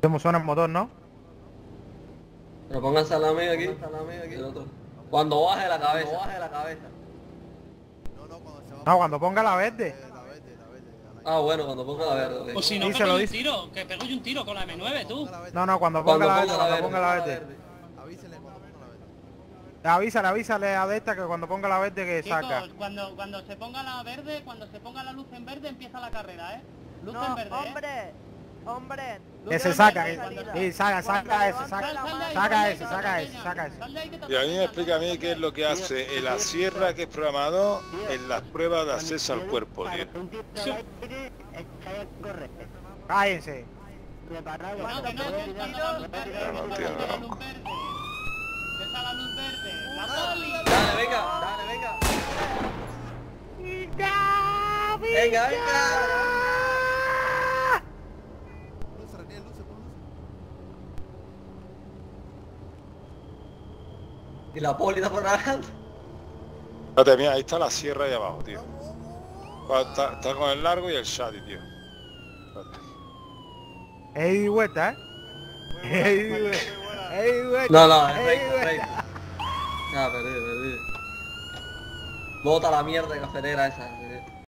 Cómo suena el motor, ¿no? Pero pónganse a la mía aquí. El otro. Cuando baje la cabeza. No, cuando ponga la verde. Ah, bueno, cuando ponga la verde. O Ok. si no, Díselo, pego yo un díselo. tiro, que pego yo un tiro con la M9, tú. No, cuando Cuando ponga la verde, ponga la cuando verde. ponga la verde. Avísale a de esta que cuando ponga la verde que saca. Chicos, cuando se ponga la verde, cuando se ponga la luz en verde, empieza la carrera, ¿eh? Luz No, en verde, hombre. Que se en saca, verde, que, cuando- sí, saca ese, Sal de ahí, saca sal ese, de saca ahí, ese, saca ese. sal de ahí que te Y a mí me atropellan, explica a mí sal de qué es ahí. lo que hace en la sierra que es programado en las pruebas de acceso al cuerpo, tío. Cállense. Que no, que no, que está la luz verde, que No, está tío, la no. luz verde. Que está la luz verde. ¡La poli! Dale, venga. Venga. Y la poli está por acá. Espérate, mira, ahí está la sierra ahí abajo, tío. Está con el largo y el shadi, tío. Espérate. Es ida y vuelta, ¿eh? Es ida y vuelta. Es ida y vuelta. No, es es ida y vuelta. recta. Ah, perdí. Bota la mierda de cafetera esa.